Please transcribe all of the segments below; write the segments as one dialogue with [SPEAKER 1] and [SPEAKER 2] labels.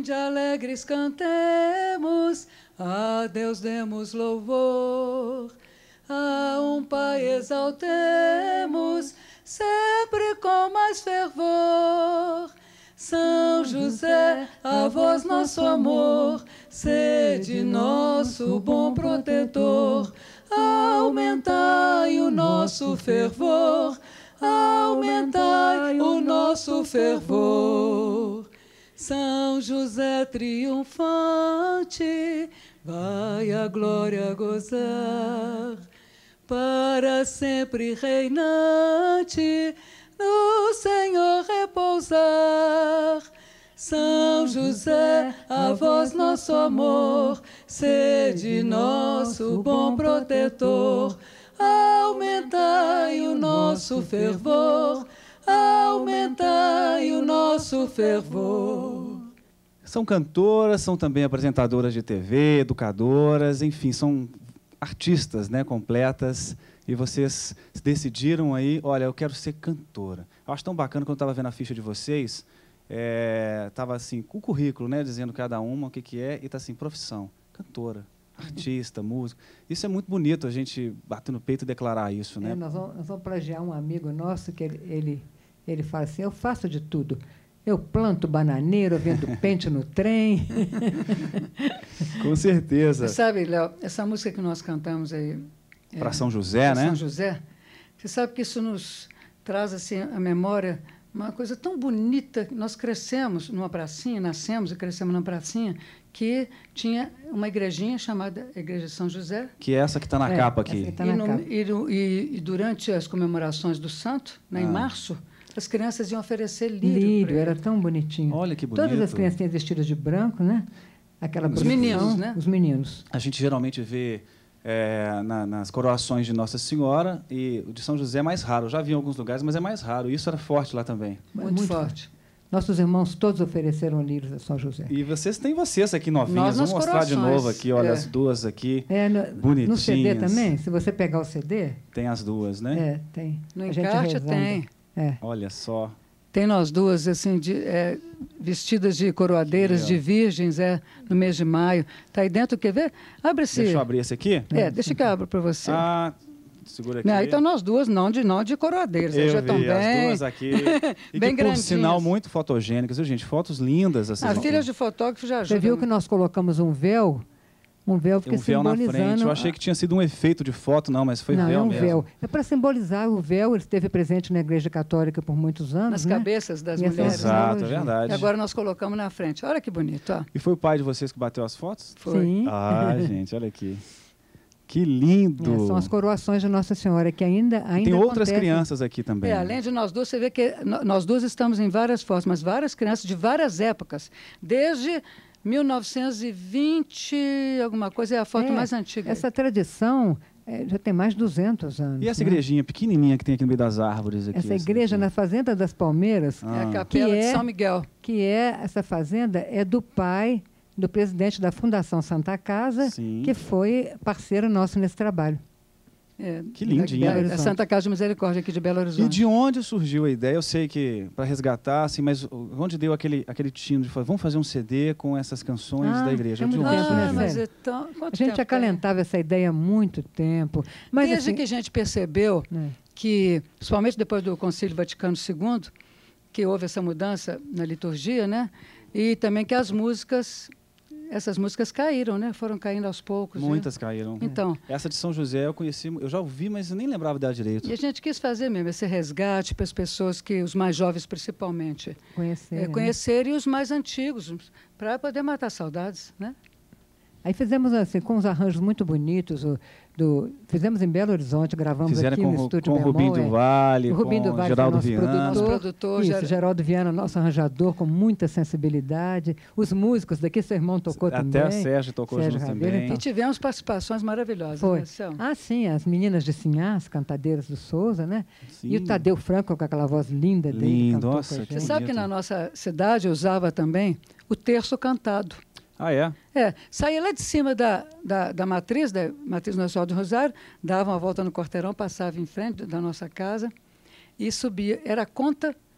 [SPEAKER 1] onde alegres cantemos, a Deus demos louvor. A um Pai exaltemos, sempre com mais fervor. São José, a vós nosso amor, sede nosso bom protetor. Aumentai o nosso fervor, aumentai o nosso fervor. São José triunfante, vai a glória gozar, para sempre reinante, no Senhor repousar. São José, a vós nosso amor, sede nosso bom protetor. Aumentai o nosso fervor, aumentai o nosso fervor.
[SPEAKER 2] São cantoras, são também apresentadoras de TV, educadoras, enfim, são artistas, né, completas. E vocês decidiram aí, olha, eu quero ser cantora. Eu acho tão bacana quando eu estava vendo a ficha de vocês, estava assim, com o currículo, né, dizendo cada uma o que, que é, e está assim, profissão, cantora, artista, músico. Isso é muito bonito, a gente bater no peito e declarar isso, né?
[SPEAKER 3] Nós vamos plagiar um amigo nosso, que ele fala assim, eu faço de tudo. Eu planto bananeiro, eu vendo pente no trem.
[SPEAKER 2] Com certeza.
[SPEAKER 1] Você sabe, Léo, essa música que nós cantamos aí...
[SPEAKER 2] Para São José, né?
[SPEAKER 1] São José. Você sabe que isso nos traz assim, a memória, uma coisa tão bonita. Nós crescemos numa pracinha, nascemos e crescemos numa pracinha, que tinha uma igrejinha chamada Igreja de São José.
[SPEAKER 2] Que é essa que está na capa aqui.
[SPEAKER 3] Tá na capa.
[SPEAKER 1] E durante as comemorações do santo, né, em março, as crianças iam oferecer lírio.
[SPEAKER 3] Era tão bonitinho.
[SPEAKER 2] Olha que bonito.
[SPEAKER 3] Todas as criancinhas vestidas de branco, né? Aquela
[SPEAKER 1] Os meninos, né?
[SPEAKER 3] Os meninos.
[SPEAKER 2] A gente geralmente vê nas coroações de Nossa Senhora, e o de São José é mais raro. Eu já vi em alguns lugares, mas é mais raro. Isso era forte lá também.
[SPEAKER 1] Muito forte.
[SPEAKER 3] Nossos irmãos todos ofereceram lírios a São José.
[SPEAKER 2] E vocês aqui novinhas. Vamos mostrar de novo aqui, olha, as duas aqui, bonitinhas.
[SPEAKER 3] No CD também, se você pegar o CD...
[SPEAKER 2] Tem as duas, né?
[SPEAKER 3] Tem.
[SPEAKER 1] No encarte tem.
[SPEAKER 2] Olha só.
[SPEAKER 1] Tem nós duas, assim, vestidas de coroadeiras, de virgens, no mês de maio. Está aí dentro, quer ver? Abre esse...
[SPEAKER 2] Deixa eu abrir esse aqui?
[SPEAKER 1] Deixa que eu abro para você.
[SPEAKER 2] Segura aqui.
[SPEAKER 1] Então nós duas, não de coroadeiras.
[SPEAKER 2] Eu
[SPEAKER 1] já
[SPEAKER 2] vi
[SPEAKER 1] bem,
[SPEAKER 2] as duas aqui. E
[SPEAKER 1] bem
[SPEAKER 2] que, por sinal,
[SPEAKER 1] grandinhas.
[SPEAKER 2] muito fotogênicas, viu, gente? Fotos lindas. Assim,
[SPEAKER 1] filhas de fotógrafo já ajudam.
[SPEAKER 3] Você viu que nós colocamos um véu? Um véu porque simbolizando...
[SPEAKER 2] na frente. Eu achei que tinha sido um efeito de foto, não, mas foi véu
[SPEAKER 3] mesmo. Não,
[SPEAKER 2] mesmo.
[SPEAKER 3] Véu. É para simbolizar o véu. Ele esteve presente na Igreja Católica por muitos anos,
[SPEAKER 1] nas cabeças das
[SPEAKER 3] E
[SPEAKER 1] mulheres.
[SPEAKER 2] Exato, é verdade.
[SPEAKER 1] E agora nós colocamos na frente. Olha que bonito, ó.
[SPEAKER 2] E foi o pai de vocês que bateu as fotos?
[SPEAKER 1] Foi.
[SPEAKER 3] Sim.
[SPEAKER 2] Gente, olha aqui. Que lindo!
[SPEAKER 3] São as coroações de Nossa Senhora, que ainda
[SPEAKER 2] tem outras
[SPEAKER 3] acontecem.
[SPEAKER 2] crianças aqui também.
[SPEAKER 1] Além de nós duas, você vê que nós duas estamos em várias fotos, mas várias crianças de várias épocas. Desde 1920, alguma coisa, é a foto mais antiga.
[SPEAKER 3] Essa tradição já tem mais de 200 anos.
[SPEAKER 2] E essa igrejinha pequenininha que tem aqui no meio das árvores? Aqui,
[SPEAKER 3] essa igreja
[SPEAKER 2] aqui.
[SPEAKER 3] na Fazenda das Palmeiras,
[SPEAKER 1] é a Capela de São Miguel.
[SPEAKER 3] Essa fazenda é do pai do presidente da Fundação Santa Casa,
[SPEAKER 2] Sim.
[SPEAKER 3] que foi parceiro nosso nesse trabalho.
[SPEAKER 2] Que lindinha.
[SPEAKER 1] É Santa Casa de Misericórdia aqui de Belo Horizonte.
[SPEAKER 2] E de onde surgiu a ideia? Eu sei que para resgatar, assim, mas onde deu aquele tino de falar, vamos fazer um CD com essas canções da igreja?
[SPEAKER 3] É muito
[SPEAKER 2] de onde
[SPEAKER 3] tempo, né,
[SPEAKER 2] surgiu?
[SPEAKER 1] mas
[SPEAKER 3] Fé? A gente acalentava essa ideia há muito tempo. Mas,
[SPEAKER 1] desde
[SPEAKER 3] assim,
[SPEAKER 1] que a gente percebeu que, principalmente depois do Concílio Vaticano II, que houve essa mudança na liturgia, né? E também que essas músicas caíram, né? Foram caindo aos poucos.
[SPEAKER 2] Muitas caíram.
[SPEAKER 1] Então,
[SPEAKER 2] essa de São José eu conheci, eu já ouvi, mas eu nem lembrava dela direito.
[SPEAKER 1] E a gente quis fazer mesmo esse resgate para as pessoas os mais jovens principalmente, conhecerem os mais antigos, para poder matar saudades, né?
[SPEAKER 3] Aí fizemos assim, com uns arranjos muito bonitos, fizemos em Belo Horizonte, gravamos aqui no Estúdio
[SPEAKER 2] com o Rubinho do Vale, com Geraldo Viana.
[SPEAKER 3] Nosso produtor. Geraldo Viana, nosso arranjador, com muita sensibilidade. Os músicos daqui, seu irmão tocou também.
[SPEAKER 2] Até a Sérgio tocou junto também.
[SPEAKER 1] Então. E tivemos participações maravilhosas.
[SPEAKER 3] Foi.
[SPEAKER 1] Né,
[SPEAKER 3] sim, as meninas de Sinhá, as cantadeiras do Souza, né?
[SPEAKER 2] Sim.
[SPEAKER 3] E o Tadeu Franco, com aquela voz linda dele.
[SPEAKER 2] Nossa,
[SPEAKER 1] você sabe que na nossa cidade usava também o terço cantado.
[SPEAKER 2] Ah, é?
[SPEAKER 1] Saía lá de cima da Matriz Nossa Senhora do Rosário, dava uma volta no quarteirão, passava em frente da nossa casa e subia. Era a conta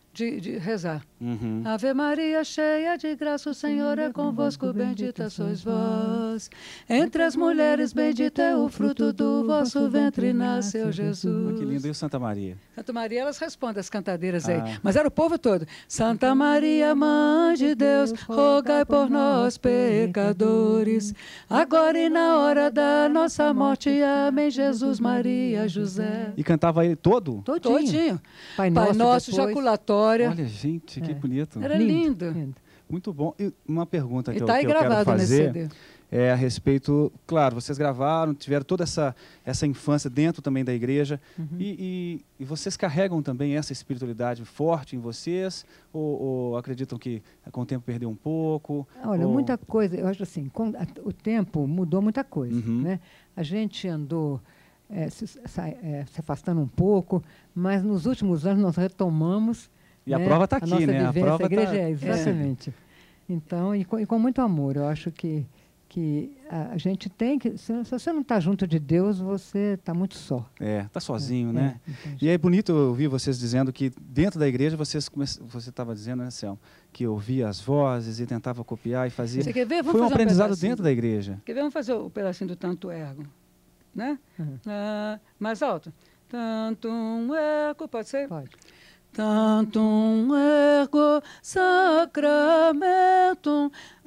[SPEAKER 1] de rezar.
[SPEAKER 2] Uhum.
[SPEAKER 1] Ave Maria, cheia de graça, o Senhor é convosco, bendita sois vós. Entre as mulheres, bendito é o fruto do vosso ventre, nasceu Jesus.
[SPEAKER 2] Que lindo. E o Santa Maria?
[SPEAKER 1] Santa Maria, elas respondem as cantadeiras aí.
[SPEAKER 2] Ah.
[SPEAKER 1] Mas era o povo todo. Santa Maria, Mãe de Deus, rogai por nós, pecadores, agora e na hora da nossa morte. Amém. Jesus, Maria, José.
[SPEAKER 2] E cantava ele todo?
[SPEAKER 1] Todinho.
[SPEAKER 3] Pai
[SPEAKER 1] Pai Nosso,
[SPEAKER 3] depois.
[SPEAKER 1] jaculatória.
[SPEAKER 2] Olha, gente, que bonito.
[SPEAKER 1] Era lindo.
[SPEAKER 2] Muito bom. E uma pergunta
[SPEAKER 1] E
[SPEAKER 2] que
[SPEAKER 1] está aí
[SPEAKER 2] eu quero
[SPEAKER 1] gravado nesse
[SPEAKER 2] fazer
[SPEAKER 1] CD.
[SPEAKER 2] é a respeito... Claro, vocês gravaram, tiveram toda essa infância dentro também da igreja. E vocês carregam também essa espiritualidade forte em vocês? Ou acreditam que com o tempo perdeu um pouco?
[SPEAKER 3] Olha,
[SPEAKER 2] ou...
[SPEAKER 3] muita coisa. Eu acho assim, o tempo mudou muita coisa.
[SPEAKER 2] Uhum.
[SPEAKER 3] Né? A gente andou se afastando um pouco, mas nos últimos anos nós retomamos.
[SPEAKER 2] E a
[SPEAKER 3] né,
[SPEAKER 2] prova está
[SPEAKER 3] a
[SPEAKER 2] aqui,
[SPEAKER 3] nossa
[SPEAKER 2] né?
[SPEAKER 3] Vivência,
[SPEAKER 2] A prova
[SPEAKER 3] igreja
[SPEAKER 2] tá...
[SPEAKER 3] exatamente. Então, e com muito amor. Eu acho que a gente tem que... Se você não está junto de Deus, você está muito só.
[SPEAKER 2] Está sozinho, né?
[SPEAKER 3] Entendi.
[SPEAKER 2] E é bonito ouvir vocês dizendo que dentro da igreja você estava dizendo, né, Selma, que ouvia as vozes e tentava copiar e fazia.
[SPEAKER 1] Você quer ver? Vamos
[SPEAKER 2] Foi um
[SPEAKER 1] fazer
[SPEAKER 2] aprendizado
[SPEAKER 1] pedacinho.
[SPEAKER 2] dentro da igreja.
[SPEAKER 1] Quer ver? Vamos fazer o pedacinho do Tanto Ergo. Né? Mais alto. Tantum ergo, pode ser?
[SPEAKER 3] Pode.
[SPEAKER 1] Tantum ergo sacramentum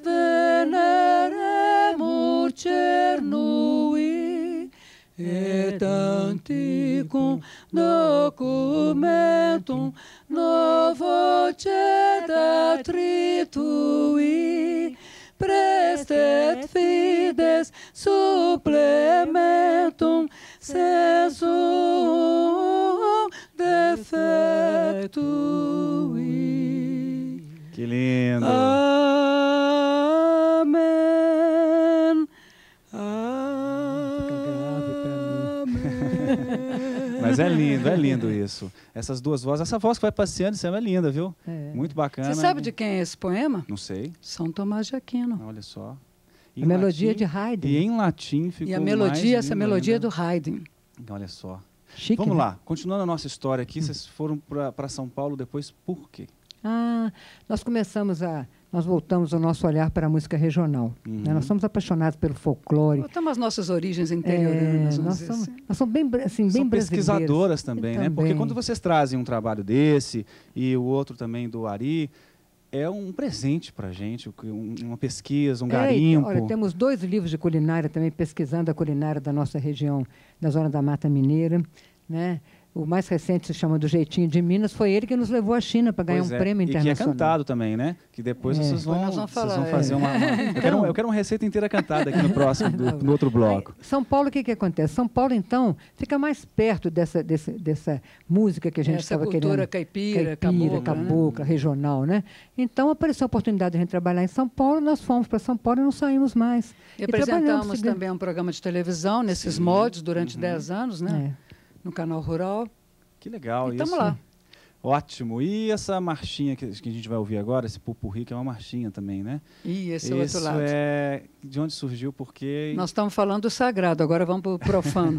[SPEAKER 1] veneremur cernui et anticum documentum novo ceda tritui prestet fides supplementum sensum defectui.
[SPEAKER 2] Que lindo!
[SPEAKER 1] Amém.
[SPEAKER 2] Mas é lindo isso. Essas duas vozes, essa voz que vai passeando, isso é linda, viu? Muito bacana.
[SPEAKER 1] Você sabe de quem é esse poema?
[SPEAKER 2] Não sei.
[SPEAKER 1] São Tomás de Aquino.
[SPEAKER 2] Olha só.
[SPEAKER 3] A melodia de Haydn.
[SPEAKER 2] E em latim ficou
[SPEAKER 1] E a melodia, essa melodia
[SPEAKER 2] ainda.
[SPEAKER 1] do Haydn.
[SPEAKER 2] Olha só.
[SPEAKER 3] Chique,
[SPEAKER 2] Vamos
[SPEAKER 3] né?
[SPEAKER 2] lá, continuando a nossa história aqui, vocês foram para São Paulo depois por quê?
[SPEAKER 3] Nós voltamos o nosso olhar para a música regional. Né? Nós somos apaixonados pelo folclore.
[SPEAKER 1] Voltamos às nossas origens interioranas,
[SPEAKER 3] nós
[SPEAKER 1] dizer assim.
[SPEAKER 3] somos bem, assim,
[SPEAKER 2] São
[SPEAKER 3] bem brasileiros.
[SPEAKER 2] pesquisadoras também, né? Porque
[SPEAKER 3] Também.
[SPEAKER 2] quando vocês trazem um trabalho desse e o outro também do Ari, é um presente para a gente, uma pesquisa, um garimpo.
[SPEAKER 3] Olha, temos 2 livros de culinária também, pesquisando a culinária da nossa região, da zona da Mata Mineira, né? O mais recente se chama Do Jeitinho de Minas, foi ele que nos levou à China para ganhar um prêmio internacional.
[SPEAKER 2] E que é cantado também, né? Que depois vocês vão fazer uma... Eu quero uma receita inteira cantada aqui no próximo, no outro bloco.
[SPEAKER 3] Aí, São Paulo, o que acontece? São Paulo, então, fica mais perto dessa música que a gente estava querendo.
[SPEAKER 1] Essa cultura caipira, cabocla,
[SPEAKER 3] regional, né? Então, apareceu a oportunidade de a gente trabalhar em São Paulo, nós fomos para São Paulo e não saímos mais.
[SPEAKER 1] E apresentamos também um programa de televisão, nesses moldes, durante 10 anos, né? No Canal Rural.
[SPEAKER 2] Que legal.
[SPEAKER 1] E estamos lá.
[SPEAKER 2] Ótimo. E essa marchinha que a gente vai ouvir agora, esse pupurri, que é uma marchinha também, né?
[SPEAKER 1] E esse é o outro lado.
[SPEAKER 2] De onde surgiu, porque...
[SPEAKER 1] Nós estamos falando do sagrado, agora vamos para o profano.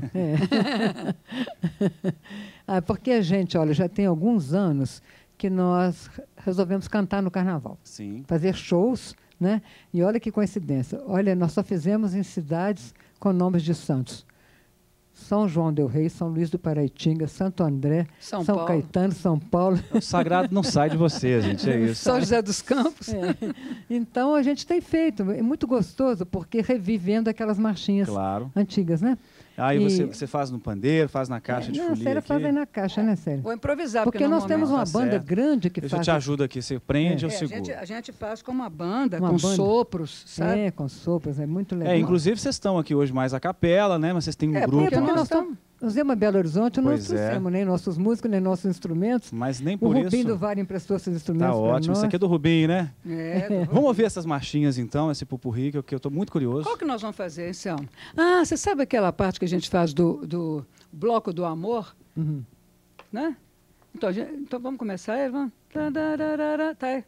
[SPEAKER 3] Porque a gente, olha, já tem alguns anos que nós resolvemos cantar no Carnaval.
[SPEAKER 2] Sim.
[SPEAKER 3] Fazer shows, né? E olha que coincidência. Olha, nós só fizemos em cidades com nomes de santos. São João del Rei, São Luís do Paraitinga, Santo André, São Caetano, São Paulo.
[SPEAKER 2] O sagrado não sai de você, gente, é isso.
[SPEAKER 1] São José dos Campos.
[SPEAKER 3] Então, a gente tem feito. É muito gostoso, porque revivendo aquelas marchinhas antigas, né?
[SPEAKER 2] Aí você faz no pandeiro, faz na caixa de folia aqui.
[SPEAKER 3] Sério, faz aí na caixa, né, Sério?
[SPEAKER 1] Ou improvisar,
[SPEAKER 3] porque nós temos uma banda grande que faz...
[SPEAKER 2] Eu te ajudo aqui, você prende, eu seguro.
[SPEAKER 1] A gente faz com uma banda, com sopros, sabe?
[SPEAKER 3] Com sopros, é muito legal.
[SPEAKER 2] Inclusive vocês estão aqui hoje mais a capela, né? Mas vocês têm um grupo.
[SPEAKER 3] Porque nós viemos a Belo Horizonte, não trouxemos nem nossos músicos, nem nossos instrumentos.
[SPEAKER 2] Mas nem por isso...
[SPEAKER 3] O Rubinho do Vale emprestou seus instrumentos.
[SPEAKER 2] Tá ótimo, isso aqui é do Rubinho, né?
[SPEAKER 1] Do
[SPEAKER 2] Vamos ouvir essas marchinhas então, esse pupurri, que eu estou muito curioso.
[SPEAKER 1] Qual que nós vamos fazer, Selma? Você sabe aquela parte que a gente faz do Bloco do Amor? Né? Então vamos começar aí, vamos. Tá aí.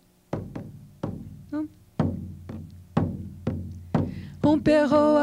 [SPEAKER 1] Um perro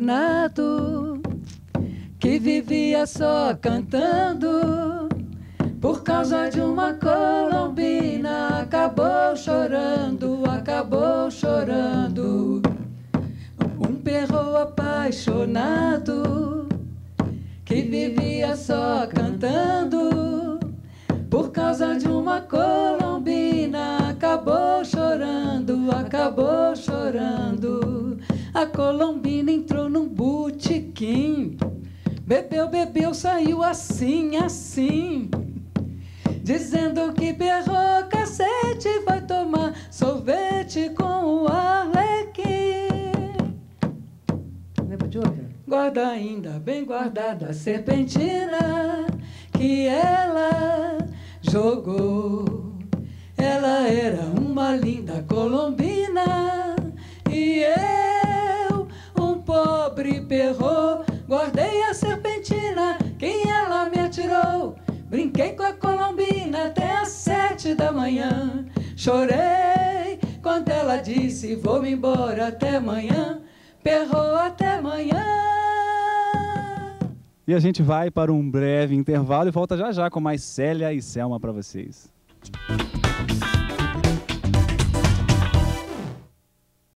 [SPEAKER 1] apaixonado que vivia só cantando, por causa de uma colombina, acabou chorando, acabou chorando. Um perro apaixonado que vivia só cantando, por causa de uma colombina, acabou chorando, acabou chorando. A colombina entrou num botequim, bebeu, bebeu, saiu assim, assim, dizendo que berrou cacete, vai tomar sorvete com o Arlequim.
[SPEAKER 3] Lembra de outra?
[SPEAKER 1] Guarda ainda bem guardada a serpentina que ela jogou. Ela era uma linda colombina e eu, um pobre perro, guardei a serpentina que ela me atirou. Brinquei com a colombina até às 7 da manhã. Chorei quando ela disse: vou-me embora, até amanhã. Perro, até amanhã.
[SPEAKER 2] E a gente vai para um breve intervalo e volta já já com mais Célia e Selma para vocês.